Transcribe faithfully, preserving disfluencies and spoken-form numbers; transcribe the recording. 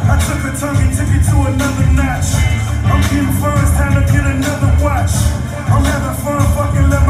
I took her tongue and took it to another notch. I'm getting funds, time to get another watch. I'm having fun, fucking love.